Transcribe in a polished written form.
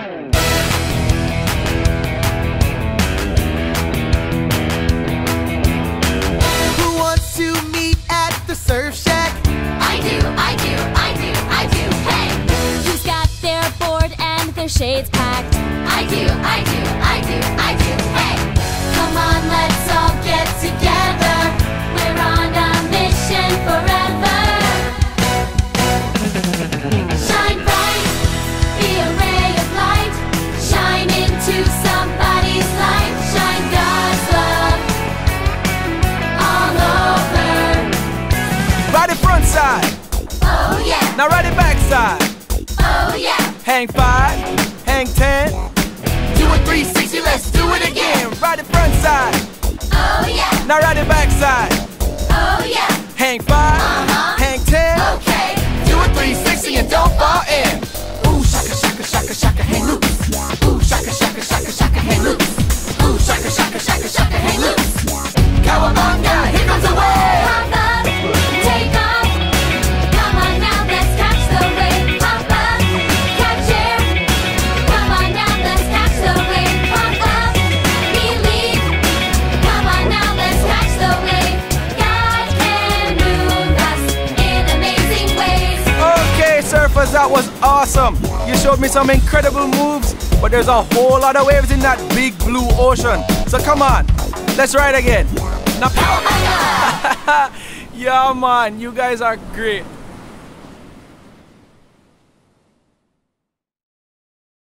Who wants to meet at the Surf Shack? I do, I do, I do, I do, hey! Who's got their board and their shades packed? I do, I do, I do, I do, hey! Come on, let's all get together. We're on a mission forever. Shine bright, be a ray of light. Shine into somebody's life. Shine God's love all over. Ride it front side, Oh yeah, now ride it back side. oh yeah. Hang 5, hang 10, Do a 360, let's do it again. ride it front side, Oh yeah, now ride it back side. oh yeah. Hang 5, hang 10, Okay. Do a 360 and don't fall in. Ooh, shaka, shaka, shaka, shaka, hang loose. Ooh, shaka, shaka, shaka, shaka, hang loose. Ooh, shaka, shaka, shaka, shaka, hang loose. Cowabunga, here comes the wave. Hop up, take off. Come on now, let's catch the wave. Hop up, catch air. Come on now, let's catch the wave. Hop up, believe. Come on now, let's catch the wave. God can move us in amazing ways. Okay, surfers, that was awesome. You showed me some incredible moves, but there's a whole lot of waves in that big blue ocean. So come on, let's ride again. Now, Cowabunga! yeah, man, you guys are great.